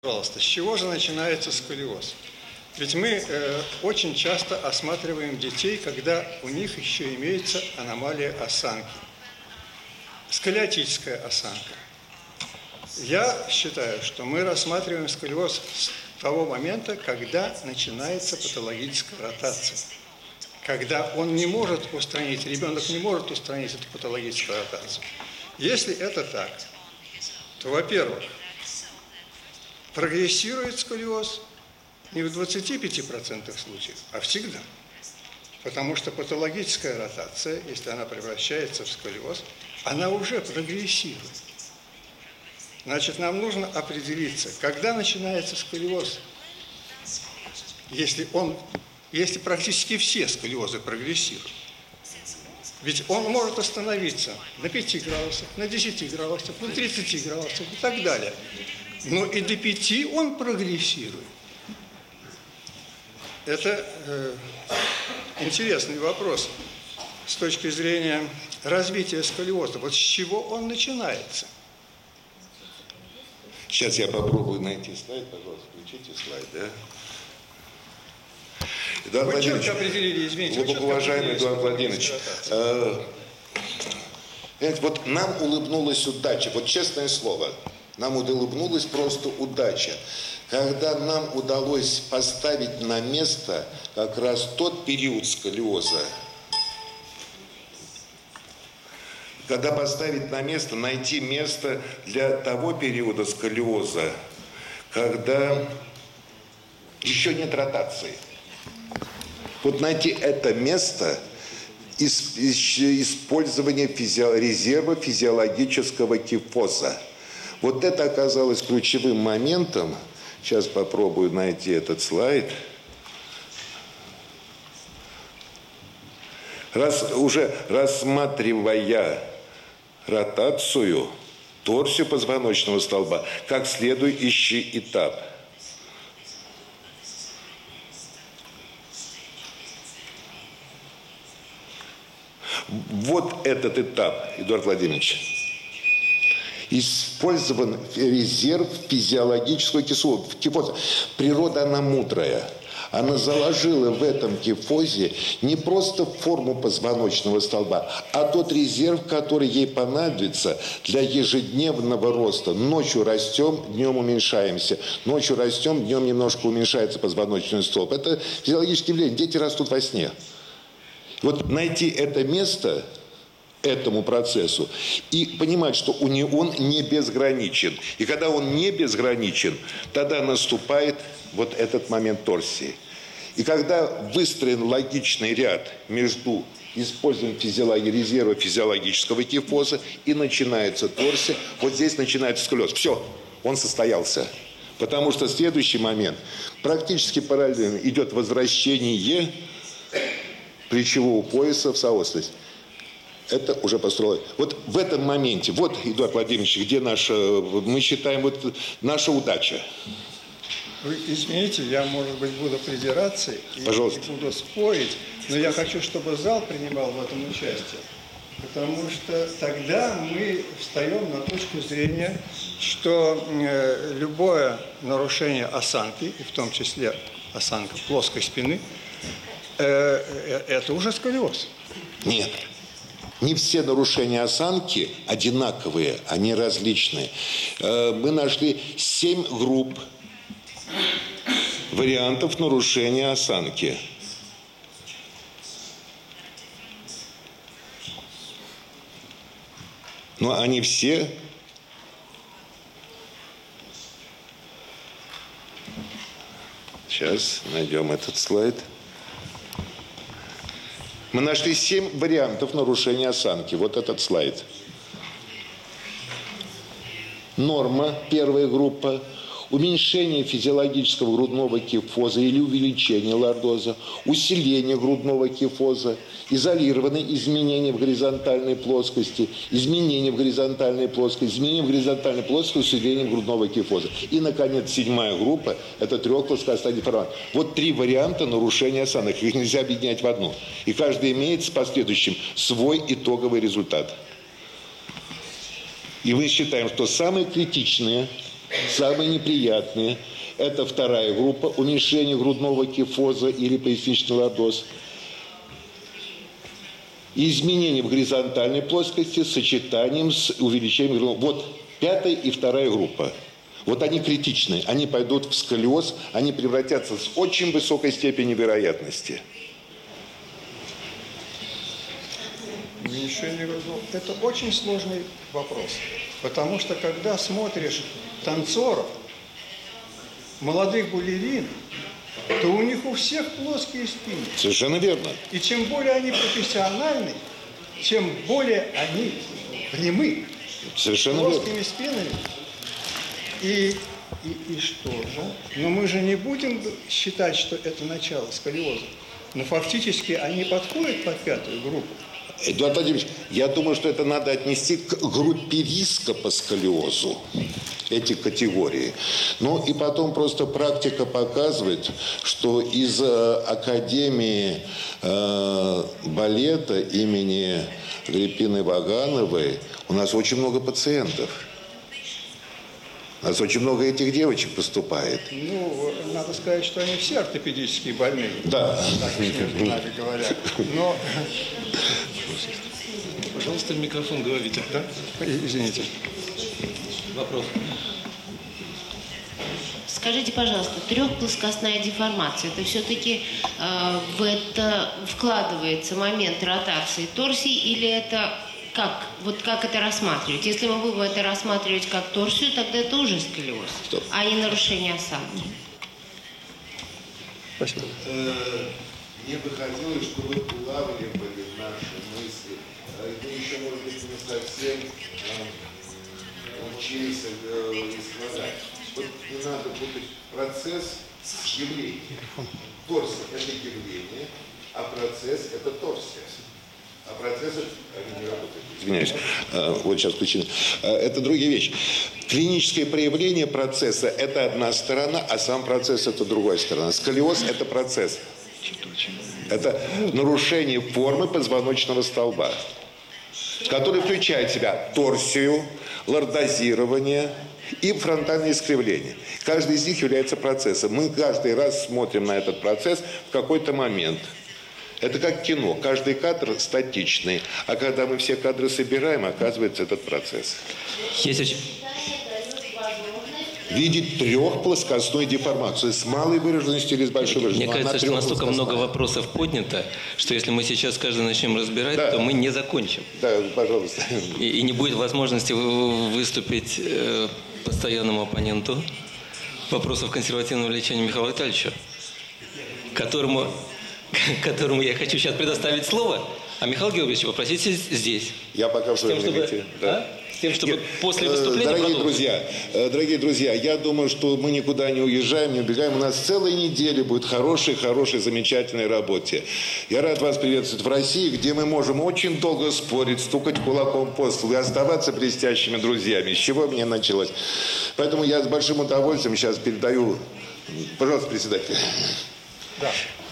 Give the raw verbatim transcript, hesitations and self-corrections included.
Пожалуйста, с чего же начинается сколиоз? Ведь мы э, очень часто осматриваем детей, когда у них еще имеется аномалия осанки, сколиотическая осанка. Я считаю, что мы рассматриваем сколиоз с того момента, когда начинается патологическая ротация. Когда он не может устранить, ребенок не может устранить эту патологическую ротацию. Если это так, то, во-первых, прогрессирует сколиоз не в двадцати пяти процентах случаев, а всегда. Потому что патологическая ротация, если она превращается в сколиоз, она уже прогрессирует. Значит, нам нужно определиться, когда начинается сколиоз. Если, он, если практически все сколиозы прогрессируют. Ведь он может остановиться на пяти градусах, на десяти градусах, на тридцати градусах и так далее. Но и до пяти он прогрессирует. Это э, интересный вопрос с точки зрения развития сколиоза. Вот с чего он начинается? Сейчас я попробую найти слайд, пожалуйста, включите слайд, да? Эдуард Вы четко определили, извините. Глубоко уважаемый Эдуард Владимирович, э, вот нам улыбнулась удача, вот честное слово, нам улыбнулась просто удача, когда нам удалось поставить на место как раз тот период сколиоза, когда поставить на место, найти место для того периода сколиоза, когда еще нет ротации. Вот найти это место из, из, использования физи, резерва физиологического кифоза. Вот это оказалось ключевым моментом. Сейчас попробую найти этот слайд. Раз, уже рассматривая ротацию, торсию позвоночного столба, как следующий этап. Вот этот этап, Эдуард Владимирович. Использован резерв физиологического кифоза. Природа, она мудрая. Она заложила в этом кифозе не просто форму позвоночного столба, а тот резерв, который ей понадобится для ежедневного роста. Ночью растем, днем уменьшаемся. Ночью растем, днем немножко уменьшается позвоночный столб. Это физиологическое явление. Дети растут во сне. Вот найти это место этому процессу и понимать, что у него он не безграничен. И когда он не безграничен, тогда наступает вот этот момент торсии. И когда выстроен логичный ряд между использованием физиологии, резерва физиологического кифоза и начинается торсия, вот здесь начинается сколиоз. Все, он состоялся. Потому что следующий момент, практически параллельно идет возвращение плечевого пояса в соосность. Это уже построено. Вот в этом моменте, вот, Эдуард Владимирович, где наша, мы считаем, вот наша удача. Вы извините, я, может быть, буду придираться и, и буду спорить, но я хочу, чтобы зал принимал в этом участие. Потому что тогда мы встаем на точку зрения, что э, любое нарушение осанки, и в том числе осанка плоской спины, э, э, это уже сколиоз. Нет. Не все нарушения осанки одинаковые, они различные. Мы нашли семь групп вариантов нарушения осанки. Но они все сейчас найдем этот слайд. Мы нашли семь вариантов нарушения осанки. Вот этот слайд. Норма, первая группа. Уменьшение физиологического грудного кифоза или увеличение лордоза. Усиление грудного кифоза. Изолированные изменения в горизонтальной плоскости. Изменения в горизонтальной плоскости. Изменения в горизонтальной плоскости с усилением грудного кифоза. И, наконец, седьмая группа. Это трехплоскостная деформация. Вот три варианта нарушения осанок. Их нельзя объединять в одну. И каждый имеет с последующим свой итоговый результат. И мы считаем, что самые критичные Самые неприятные – это вторая группа, уменьшение грудного кифоза или поясничный лордоз. Изменение в горизонтальной плоскости с сочетанием с увеличением грудного. Вот пятая и вторая группа. Вот они критичные, они пойдут в сколиоз, они превратятся с очень высокой степенью вероятности. Уменьшение грудного. Это очень сложный вопрос. Потому что когда смотришь танцоров, молодых балерин, то у них у всех плоские спины. Совершенно верно. И чем более они профессиональны, чем более они прямы, Совершенно плоскими верно. спинами. И, и, и что же? Но мы же не будем считать, что это начало сколиоза. Но фактически они подходят под пятую группу. Эдуард Владимирович, я думаю, что это надо отнести к группе риска по сколиозу, эти категории. Ну и потом просто практика показывает, что из э, Академии э, балета имени Агриппины Вагановой у нас очень много пациентов. У нас очень много этих девочек поступает. Ну, надо сказать, что они все ортопедические больные. Да. Так между нами говоря. Но... Пожалуйста, в микрофон говорите. Да? Извините. Вопрос. Скажите, пожалуйста, трехплоскостная деформация, это все-таки э, в это вкладывается момент ротации торсии или это как? Вот как это рассматривать? Если мы будем это рассматривать как торсию, тогда это уже сколиоз, Стоп. а не нарушение осанки. Спасибо. Мне бы хотелось, чтобы улавливали наши мысли. Это еще, может быть, не совсем учились исходить. Вот не надо путать процесс с явлением. Торсия – это явление, а процесс – это торсия. А процесс – не работает. Извиняюсь, вот сейчас включено. Это другие вещи. Клиническое проявление процесса – это одна сторона, а сам процесс – это другая сторона. Сколиоз – это процесс. Это нарушение формы позвоночного столба, который включает в себя торсию, лордозирование и фронтальное искривление. Каждый из них является процессом. Мы каждый раз смотрим на этот процесс в какой-то момент. Это как кино. Каждый кадр статичный. А когда мы все кадры собираем, оказывается этот процесс. Есть очень... Видеть трехплоскостную деформацию с малой выраженностью или с большой выраженностью. Мне Но кажется, она что настолько много трехплоскостная. вопросов поднято, что если мы сейчас каждый начнем разбирать, Да. то мы не закончим. Да, пожалуйста. И, и не будет возможности вы- выступить э, постоянному оппоненту вопросов консервативного лечения Михаилу Витальевичу, которому, которому я хочу сейчас предоставить слово, а Михаил Георгиевич попросите здесь. Я пока в С тем, своем чтобы, лимите. Да. а? С тем, чтобы Нет, после э, выступления дорогие продолжить. друзья, э, дорогие друзья, я думаю, что мы никуда не уезжаем, не убегаем. У нас целая неделя будет хорошей, хорошей, замечательной работе. Я рад вас приветствовать в России, где мы можем очень долго спорить, стукать кулаком по столу и оставаться блестящими друзьями. С чего мне началось? Поэтому я с большим удовольствием сейчас передаю... Пожалуйста, председатель. Да.